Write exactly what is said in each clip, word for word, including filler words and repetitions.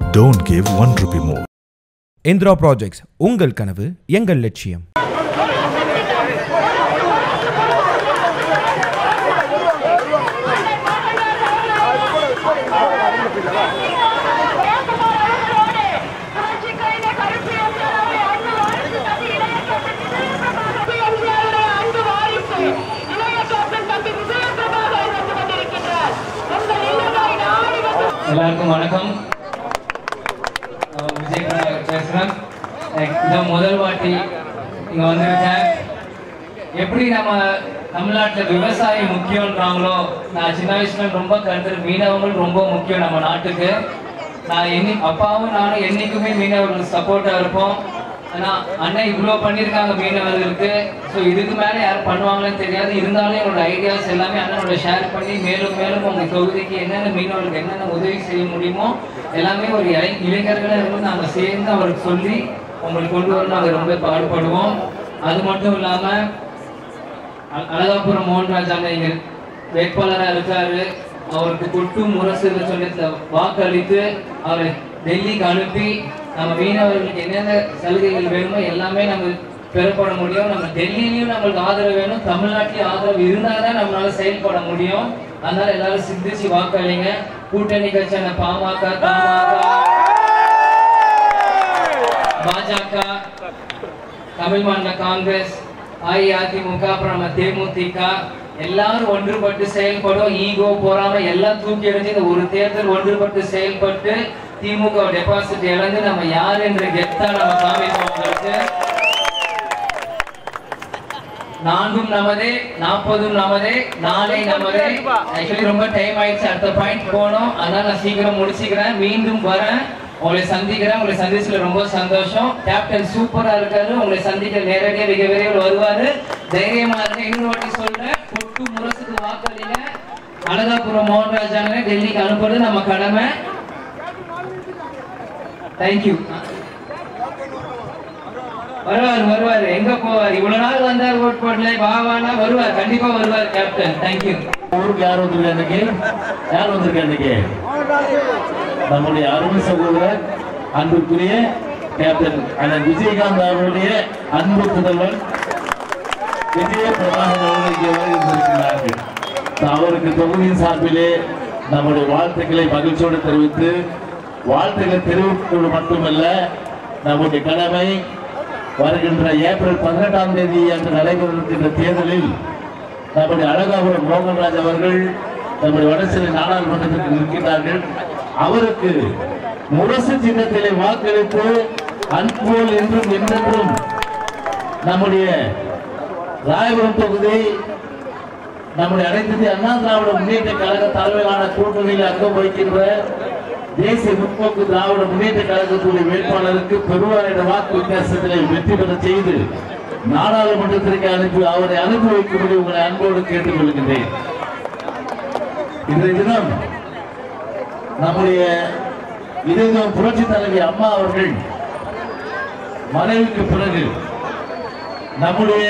Don't give one rupee more. Indra Projects, உங்கள் கனவு எங்கள் லட்சியம். எல்லாருக்கும் வணக்கம். விஜய் பேசுகிறேன். இதான் முதல் வாட்டி இங்கே வந்திருக்கேன். எப்படி நம்ம தமிழ்நாட்டில் விவசாயம் முக்கியன்றாங்களோ, நான் சின்ன வயசுல ரொம்ப கருத்து மீனவர்கள் ரொம்ப முக்கியம் நம்ம நாட்டுக்கு. நான் என்னை அப்பாவும் நானும் என்றைக்குமே மீனவர்களுக்கு சப்போர்ட்டாக இருப்போம். ஆனால் அண்ணன் இவ்வளோ பண்ணியிருக்காங்க மீனவர்களுக்கு. ஸோ இதுக்கு மேலே யாரும் பண்ணுவாங்கன்னு தெரியாது. இருந்தாலும் என்னோட ஐடியாஸ் எல்லாமே அண்ணனோட ஷேர் பண்ணி மேலும் மேலும் உங்கள் தொகுதிக்கு என்னென்ன மீனவர்களுக்கு என்னென்ன உதவி செய்ய முடியுமோ எல்லாமே ஒரு இளை இளைஞர்களை இருந்து நாங்கள் சேர்ந்து அவருக்கு சொல்லி உங்களுக்கு கொண்டு வர நாங்கள் ரொம்ப பாடுபடுவோம். அது மட்டும் இல்லாமல் அழகாபுரம் மோகன்ராஜ் அண்ணன் இங்கே வேட்பாளராக இருக்காரு. அவருக்கு கொட்டு முரசு சொல்லி வாக்களித்து அவரை டெல்லிக்கு அனுப்பி நம்ம மீனவர்களுக்கு என்னென்ன சலுகைகள் வேணுமோ எல்லாமே நம்ம பெறப்பட முடியும். நம்ம டெல்லியிலையும் நம்மளுக்கு ஆதரவு வேணும், தமிழ்நாட்டிலையும் ஆதரவு இருந்தால் தான் நம்மளால செயல்பட முடியும். அதனால எல்லாரும் சிந்திச்சு வாக்களிங்க. கூட்டணி கட்சியான பாமக, தமாக, பாஜக, தமிழ் மாநில காங்கிரஸ், அஇஅதிமுக, அப்புறம் நம்ம தேமுதிக எல்லாரும் ஒன்றுபட்டு செயல்படும். ஈகோ போறாம எல்லாம் தூக்கி எறிஞ்சு இந்த ஒரு தேர்தல் ஒன்றுபட்டு செயல்பட்டு திமுக டெபாசிட் இழந்து நம்ம யார் என்று கெத்தா நம்ம காமிப்போம். நான்கும் நமதே, நாற்பதும் நமதே, நாளை நமதே. ஆக்சுவலி ரொம்ப டைம் ஆயிடுச்சு, அடுத்த பாயிண்ட் போனோம். அதனால நான் சீக்கிரம் முடிச்சுக்கிறேன். மீண்டும் வரேன், உங்களை சந்திக்கிறேன். உங்களை சந்திச்சதுல ரொம்ப சந்தோஷம். கேப்டன் சூப்பரா இருக்காரு. உங்களை சந்திக்க நேரடியாக மிக விரைவில் வருவாரு. தைரியமா இருக்க இன்னொரு வாட்டி சொல்றேன், கொட்டு முரசுக்கு வாக்களிங்க. அழகாபுரம் மோகன்ராஜான டெல்லிக்கு அனுப்புறது நம்ம கடமை. தேங்க்யூ. வருவார் வருவார் எங்க போவார்? இவ்வளவு நாள் வந்தார், ஓட் போடல, வாவானா வருவார், கண்டிப்பா வருவார் கேப்டன். தேங்க்யூ. ஊருக்கு யார் வந்திருக்கா இன்னைக்கு? யார் வந்திருக்கா இன்னைக்கு? நம்முடைய அருமை சகோதரர் அன்புக்குரிய கேப்டன் அண்ணன் விஜயகாந்த் அவருடைய அன்பு புதல்வன் விஜய பிரபாகர் அவர்கள் வந்திருக்கிறார்கள். அவருக்கு தொகுதியின் சார்பிலே நம்முடைய வாழ்த்துக்களை மகிழ்ச்சியோடு தெரிவித்து, வாழ்த்துக்களை தெரிவிப்பது மட்டுமல்ல, நம்முடைய கடமை வருகின்ற ஏப்ரல் பதினெட்டாம் தேதி அன்று நடைபெறுகின்ற தேர்தலில் நம்முடைய அழகாபுரம் மோகன்ராஜ் அவர்கள் நம்முடைய வடசென்னை நாடாளுமன்றத்திற்கு நிற்கிறார்கள். அவருக்கு முரசு சின்னத்திலே வாக்களித்து அன்போல் என்றும் என்றென்றும் நம்முடைய ராயபுரம் தொகுதி நம்முடைய அனைத்து இந்திய அண்ணா திராவிட முன்னேற்ற கழக தலைமையிலான கூட்டணியில் அங்கம் வகிக்கின்ற தேசிய முற்போக்கு திராவிட முன்னேற்ற கழகத்துடைய வேட்பாளருக்கு பெருவாரிட வாக்கு வித்தியாசத்தில் வெற்றி பெற செய்து நாடாளுமன்றத்திற்கு அனுப்பி அவரை அனுப்பி வைக்கும்படி உங்களை அன்போடு கேட்டுக் கொள்கின்றேன். இன்றைய தினம் நம்முடைய இதயம் புரட்சி தலைவி அம்மா அவர்கள் மறைவுக்கு பிறகு நம்முடைய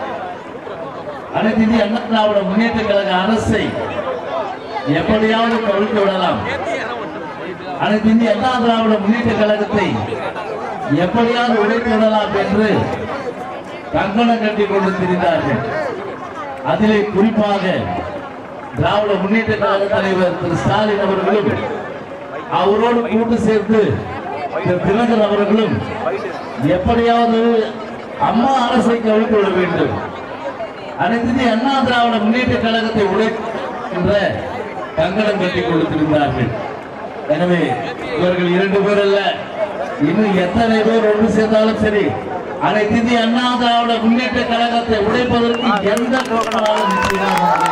அனைத்து இந்திய அண்ணா திராவிட முன்னேற்ற கழக அரசை எப்படியாவது கவிழ்த்து விடலாம், அனைத்து இந்திய அண்ணா திராவிட முன்னேற்ற கழகத்தை எப்படியாவது உடைத்து விடலாம் என்று கங்கணம் கட்டி கொண்டு திரிந்தார்கள். அதிலே குறிப்பாக திராவிட முன்னேற்ற கழக தலைவர் திரு ஸ்டாலின் அவர்களும் அவரோடு கூட்டு சேர்த்து திரு தினகரன் அவர்களும் எப்படியாவது அம்மா அரசை கவிழ்த்து விட வேண்டும், அனைத்து இந்திய அண்ணா திராவிட முன்னேற்ற கழகத்தை உடைக்கின்ற கங்கணம் கட்டி கொடுத்திருந்தார்கள். எனவே இவர்கள் இரண்டு பேர் அல்ல, இன்னும் எத்தனை பேர் ஒன்று சேர்ந்தாலும் சரி, அனைத்து இந்திய அண்ணா திராவிட முன்னேற்ற கழகத்தை உடைப்பதற்கு எந்த கோணாலும் நிச்சயமாக.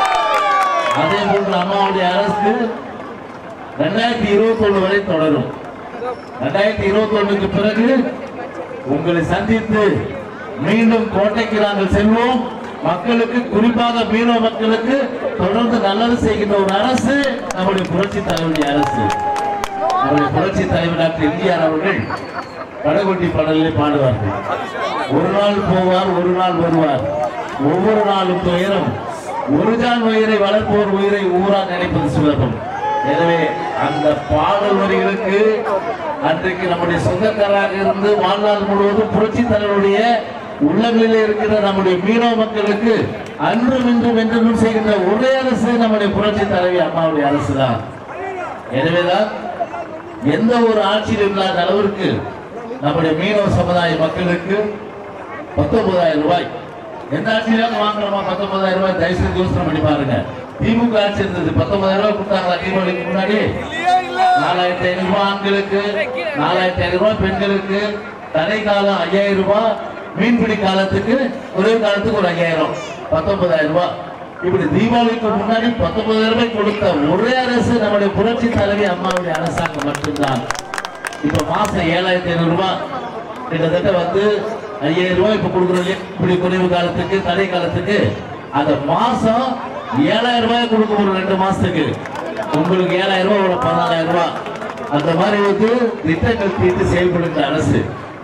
அதே போன்று அம்மாவுடைய அரசு இரண்டாயிரத்தி இருபத்தி ஒண்ணு வரை தொடரும். இரண்டாயிரத்தி இருபத்தி ஒண்ணுக்கு பிறகு உங்களை சந்தித்து மீண்டும் கோட்டைக்கு நாங்கள் செல்வோம். மக்களுக்கு, குறிப்பாக மீனவ மக்களுக்கு தொடர்ந்து நல்லது செய்கின்ற ஒரு அரசு நம்முடைய புரட்சி தலைவருடைய அரசு. நம்முடைய புரட்சி தலைவர் டாக்டர் எம்ஜிஆர் அவர்கள் படகொட்டி பாடலிலே பாடுவார்கள், ஒரு நாள் போவார் ஒரு நாள் வருவார், ஒவ்வொரு நாளும் துயரம், ஒரு ஜான் உயிரை வளர்ப்போர் உயிரை ஊரா நினைப்பது சுலபம். எனவே அந்த பாடல் வரிகளுக்கு அன்றைக்கு நம்முடைய சொந்தக்காராக இருந்து வாழ்நாள் முழுவதும் புரட்சி தலைவருடைய உள்ளங்களிலே இருக்கிற நம்முடைய மீனவ மக்களுக்கு அன்றும் இன்றும் என்றும் செய்கின்ற ஒரே அரசு நம்முடைய புரட்சி தலைவி அம்மாவுடைய அரசு தான். எனவேதான் எந்த ஒரு ஆட்சியில் இல்லாத அளவிற்கு நம்முடைய மீனவ சமுதாய மக்களுக்கு பத்தொன்பதாயிரம் ரூபாய் எந்த ஆட்சியிலும் வாங்குறோமா பத்தொன்பதாயிரம் ரூபாய் தயவுசெய்து யோசனை பண்ணி பாருங்க. திமுக ஆட்சி இருந்தது பத்தொன்பதாயிரம் ரூபாய் கொடுத்தாங்களா தீபாவளிக்கு முன்னாடி? நாலாயிரத்தி ஐநூறு ரூபாய் ஆண்களுக்கு, நாலாயிரத்தி ஐநூறு ரூபாய் பெண்களுக்கு, தடை காலம் ஐயாயிரம் ரூபாய், மீன்பிடி காலத்துக்கு ஒரே காலத்துக்கு ஒரு ஐயாயிரம், பத்தொன்பதாயிரம் ரூபாய். இப்படி தீபாவளிக்கு முன்னாடி பத்தொன்பதாயிரம் ரூபாய் கொடுத்த ஒரே அரசு நம்முடைய புரட்சி தலைவி அம்மாவுடைய அரசாங்கம் மட்டும்தான். இப்ப மாசம் ஏழாயிரத்தி ஐநூறு ரூபாய் கிட்டத்தட்ட வந்து ஐயாயிரம் ரூபாய் இப்ப கொடுக்குறோம். இப்படி குறைவு காலத்துக்கு தடை காலத்துக்கு அந்த மாசம் ஏழாயிரம் ரூபாய் கொடுக்க ஒரு ரெண்டு மாசத்துக்கு உங்களுக்கு ஏழாயிரம் ரூபாய் ஒரு பதினாலாயிரம் ரூபாய் அந்த மாதிரி வந்து திட்டங்கள் தீர்த்து செயல்படுகிற அரசு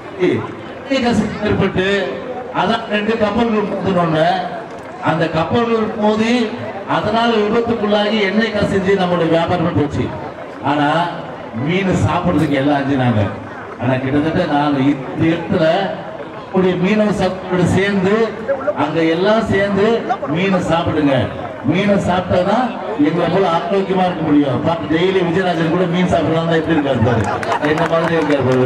ஏற்பட்டு அதான் ரெண்டு கப்பல்கள் மோதினோன்னு அந்த கப்பல்கள் மோதி அதனால விபத்துக்குள்ளாகி எண்ணெய் கசிஞ்சு நம்மளுடைய வியாபாரம் போச்சு. ஆனா மீன் சாப்பிடுறதுக்கு எல்லாம் அஞ்சினாங்க. ஆனா கிட்டத்தட்ட நான் இந்த இடத்துல மீனவ சத்தோடு சேர்ந்து அங்க எல்லாம் சேர்ந்து மீனை சாப்பிடுங்க. மீனை சாப்பிட்டாதான் எங்களை போல ஆரோக்கியமா இருக்க முடியும். டெய்லி விஜயராஜன் கூட மீன் சாப்பிடலாம் எப்படி இருக்காரு பாரு, என்ன மாதிரி இருக்காரு.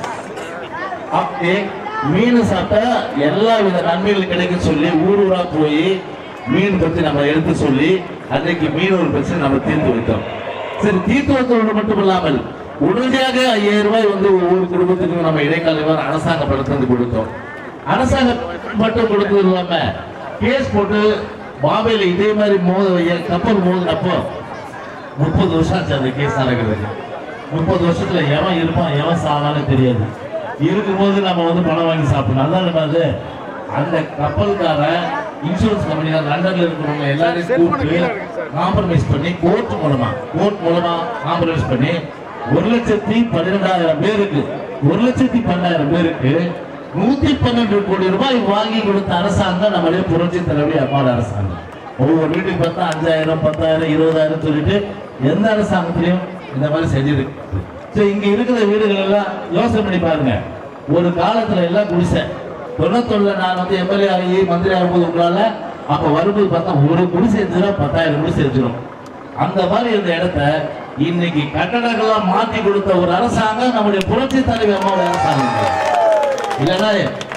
அப்படி மீன் சாப்பிட்டா எல்லா வித நன்மைகள் கிடைக்கும் சொல்லி ஊர் ஊரா போய் மீன் பற்றி நம்ம எடுத்து சொல்லி அன்றைக்கு மீன் ஒரு பிரச்சனை நம்ம தீர்த்து வைத்தோம். சரி, தீர்த்து வைத்தோடு மட்டும் இல்லாமல் உடனடியாக ஐயாயிரம் ரூபாய் வந்து ஒவ்வொரு குடும்பத்துக்கும் நம்ம இடைக்கால அரசாங்க படத்தை வந்து கொடுத்தோம். அரசாங்க மட்டும் கொடுத்தது இல்லாம கேஸ் போட்டு பாம்பேல இதே மாதிரி மோத கப்பல் மோதினப்போ முப்பது வருஷம் ஆச்சு அந்த கேஸ் நடக்கிறது. முப்பது வருஷத்துல எவன் இருப்பான் எவன் சாவான்னு தெரியாது. இருக்கும்போது நம்ம வந்து பணம் வாங்கி சாப்பிடணும். அதான் நம்ம அது அந்த கப்பல்கார இன்சூரன்ஸ் கம்பெனியார் லண்டன்ல இருக்கிறவங்க எல்லாரையும் கூப்பிட்டு காம்ப்ரமைஸ் பண்ணி கோர்ட் மூலமா கோர்ட் மூலமா காம்ப்ரமைஸ் பண்ணி ஒரு லட்சத்தி பன்னிரெண்டாயிரம் பேருக்கு ஒரு லட்சத்தி பன்னெண்டாயிரம் பேருக்கு நூத்தி பன்னெண்டு கோடி ரூபாய் வாங்கி கொடுத்த அரசாங்கம் நம்மளுடைய புரட்சி தலைவி அம்மாவோட அரசாங்கம். ஒவ்வொரு வீட்டுக்கு பார்த்தா அஞ்சாயிரம் பத்தாயிரம் இருபதாயிரம் சொல்லிட்டு எந்த அரசாங்கத்திலையும் இந்த மாதிரி செஞ்சிருக்கு. இங்க இருக்கிற வீடுகள் எல்லாம் யோசனை பண்ணி பாருங்க. ஒரு காலத்துல எல்லாம் குடிசை தொண்ணூத்தொன்னுல நான் வந்து எம்எல்ஏ ஆகி மந்திரி ஆகும்போது உங்களால அப்ப வரும்போது பார்த்தா ஒரு குடிசை எடுத்துடும் பத்தாயிரம் குடிசை எடுத்துடும். அந்த மாதிரி இருந்த இடத்த இன்னைக்கு கட்டடங்கள்லாம் மாற்றி கொடுத்த ஒரு அரசாங்கம் நம்முடைய புரட்சி தலைவி அம்மாவோட அரசாங்கம். இல்லைன்னா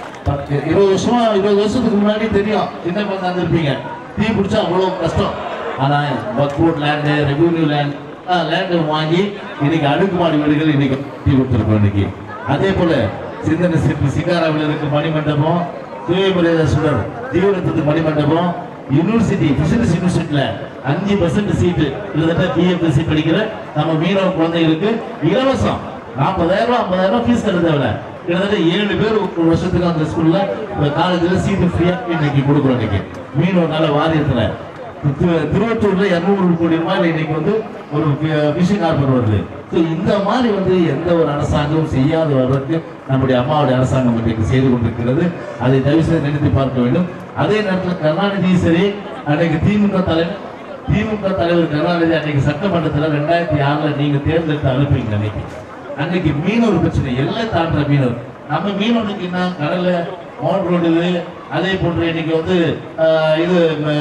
இருபது வருஷமா இருபது வருஷத்துக்கு முன்னாடி தெரியும் சின்ன குழந்தை இருப்பீங்க தீ பிடிச்சா அவ்வளவு கஷ்டம். ஆனா Waqf board land revenue land land வாங்கி இன்னைக்கு அடுக்குமாடி வீடுகள் இன்னைக்கு தீ கொடுத்துருக்கோம். இன்னைக்கு அதே போல சிந்தனை சிற்பி சிக்காராவில் இருக்க மணிமண்டபம், சுயமரியாதை சுடர் தீவிரத்துக்கு மணிமண்டபம், யூனிவர்சிட்டி பிசினஸ் யூனிவர்சிட்டியில அஞ்சு பர்சன்ட் சீட்டு கிட்டத்தட்ட பிஎஃப்எஸ்சி படிக்கிற நம்ம மீனவ குழந்தைகளுக்கு இலவசம் நாற்பதாயிரம் ரூபாய் ஐம்பதாயிரம் ரூபாய் ஃபீஸ் கட்ட தேவை. கிட்டத்தட்ட ஏழு பேர் ஒரு வருஷத்துக்கு அந்த ஸ்கூல்ல காலேஜ்ல சீட்டு ஃப்ரீயா இன்னைக்கு கொடுக்குறோம். இன்னைக்கு மீனவ நல்ல வாரியத்துல திருவற்றூர்ல இருநூறு கோடி ரூபாய் இன்னைக்கு வந்து ஒரு பிஷிங் ஹார்பர் வருது. இந்த மாதிரி வந்து எந்த ஒரு அரசாங்கமும் செய்யாத வர்றதுக்கு நம்முடைய அம்மாவுடைய அரசாங்கம் இன்றைக்கு செய்து கொண்டிருக்கிறது. அதை தயவு செய்து நினைத்து பார்க்க வேண்டும். அதே நேரத்தில் கருணாநிதி சரி அன்னைக்கு திமுக தலைவர் திமுக தலைவர் கருணாநிதி அன்னைக்கு சட்டமன்றத்தில் ரெண்டாயிரத்தி ஆறுல நீங்க தேர்ந்தெடுத்து அனுப்புவீங்க. அன்னைக்கு அன்னைக்கு மீனவர் பிரச்சனை எல்லாம் தாண்டுற மீனவர் நம்ம மீனவனுக்கு என்ன கடல்ல மோட்டர் ரோடு அதே போன்று இன்னைக்கு வந்து இது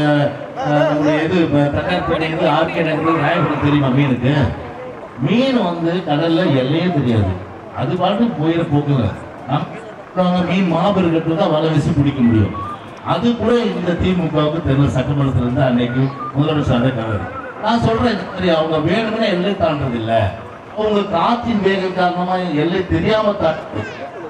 நம்முடைய இது தக்கார்பேட்டை ஆர்கே நகர் ராயபுரம் தெரியுமா மீனுக்கு? மீன் வந்து கடல்ல எல்லையே தெரியாது, அது பாட்டு போயிட போக்குங்க. மீன் மாபெரும் கட்டு தான் வலை வீசி பிடிக்க முடியும். அது கூட இந்த திமுகவுக்கு தெரியல. சட்டமன்றத்துல இருந்து அன்னைக்கு முதலமைச்சர் கலர் நான் சொல்றேன் சரி அவங்க வேணும்னா எல்லை தாண்டது இல்லை, அவங்க காற்றின் வேகம் காரணமா எல்லை தெரியாம தாண்டு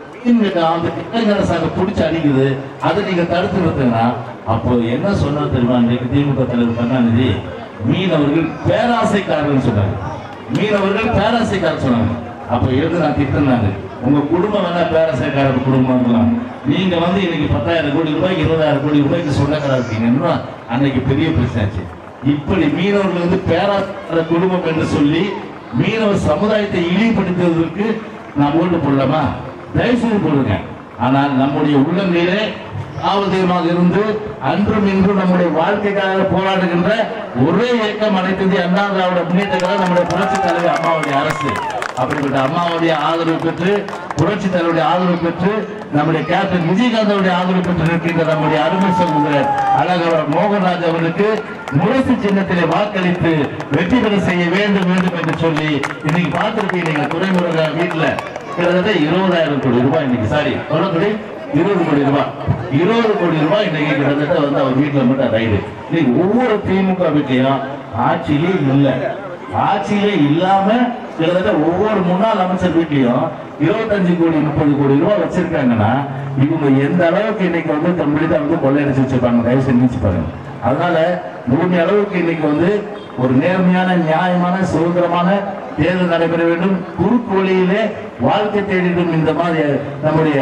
அரசாங்கம் பிடிச்சி அடிக்குது. அதை நீங்க தடுத்து நிறுத்துங்கன்னா அப்போ என்ன சொன்னா தெரியுமா? இன்னைக்கு திமுக தலைவர் கருணாநிதி மீனவர்கள் பேராசைக்காரர்கள் சொன்னாங்க. மீனவர்கள் பேராசைக்காரர் சொன்னாங்க. அப்ப எழுது நான் திட்டினாங்க, உங்க குடும்பம் வேணா பேராசைக்கார குடும்பம், நீங்க வந்து இன்னைக்கு பத்தாயிரம் கோடி ரூபாய்க்கு இருபதாயிரம் கோடி ரூபாய்க்கு சொந்தக்காரா இருக்கீங்கன்னா அன்னைக்கு பெரிய பிரச்சனை. இப்படி மீனவர்கள் வந்து பேராசைக்கார குடும்பம் என்று சொல்லி மீனவர் சமுதாயத்தை இழிவுபடுத்துவதற்கு நாம் ஓட்டு போடலாமா? தயவுசெய்து போடுங்க. ஆனால் நம்முடைய உள்ளங்களிலே காவல் தெய்வமாக இருந்து அன்றும் இன்றும் நம்முடைய வாழ்க்கைக்காக போராடுகின்ற ஒரே இயக்கம் அனைத்து இந்திய அண்ணா திராவிட முன்னேற்ற கழகம் நம்முடைய புரட்சி தலைவர் அம்மாவுடைய அரசு. அப்படிப்பட்ட அம்மாவுடைய ஆதரவு பெற்று புரட்சி தலைவருடைய ஆதரவு பெற்று நம்முடைய கேப்டன் விஜயகாந்தோடைய ஆதரவு பெற்று இருக்கின்ற நம்முடைய அருமை சகோதரர் அழகவர் மோகன்ராஜ் அவர்களுக்கு முரசு சின்னத்திலே வாக்களித்து வெற்றி பெற செய்ய வேண்டும் வேண்டும் என்று சொல்லி இன்னைக்கு பார்த்திருப்பீங்க. நீங்க துறைமுருக வீட்டுல கிட்டத்தட்ட இருபதாயிரம் கோடி ரூபாய் இன்னைக்கு சாரி சொல்லக்கூடிய இருபது கோடி ரூபாய் இருபது கோடி ரூபாய் இன்னைக்கு கிட்டத்தட்ட வந்து அவர் வீட்டுல மட்டும் ரைடு. இன்னைக்கு ஒவ்வொரு திமுக வீட்லயும் ஆட்சியிலே இல்லை, ஆட்சியிலே இல்லாம கிட்டத்தட்ட ஒவ்வொரு முன்னாள் அமைச்சர் வீட்லயும் இருபத்தஞ்சு கோடி முப்பது கோடி ரூபாய் வச்சிருக்காங்கன்னா இவங்க எந்த அளவுக்கு இன்னைக்கு வந்து கம்ப்ளீட்டா வந்து கொள்ளையடிச்சு வச்சிருப்பாங்க, தயவு செஞ்சு பாருங்க. அதனால முழுமைய அளவுக்கு இன்னைக்கு வந்து ஒரு நேர்மையான நியாயமான சுதந்திரமான தேர்தல் நடைபெற வேண்டும். குறுக்கு வழியிலே வாழ்க்கை தேடிடும் இந்த மாதிரி நம்முடைய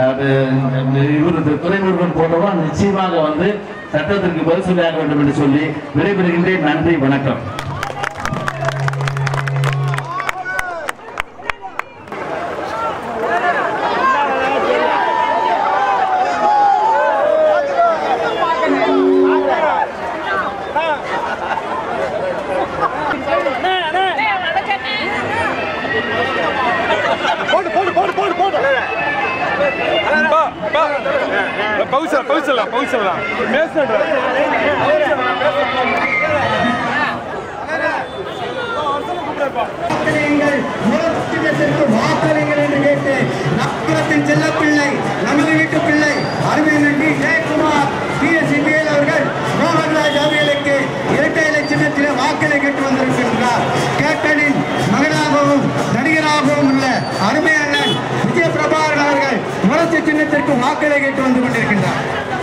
துறைமுருகன் போன்றவா நிச்சயமாக வந்து சட்டத்திற்கு பதில் சொல்லியாக வேண்டும் என்று சொல்லி விடைபெறுகின்றேன். நன்றி, வணக்கம். பவுசல பவுசல பவுசல பேசுறேன் வாக்களிங்கள் என்று கேட்டு நகரத்தின் செல்ல பிள்ளை நமது வீட்டு பிள்ளை அருமை நன்றி ஜெயக்குமார் பி எஸ் சிபிஎல் அவர்கள் மோகன்ராஜ் அவர்களுக்கு இரட்டை இலை சின்னத்திலே வாக்களை கேட்டு வந்திருக்கின்றார். கேப்டனின் மகனாகவும் நடிகராகவும் உள்ள அருமை அண்ணன் விஜய பிரபாகரன் அவர்கள் முரசு சின்னத்திற்கு வாக்களை கேட்டு வந்து கொண்டிருக்கின்றார்.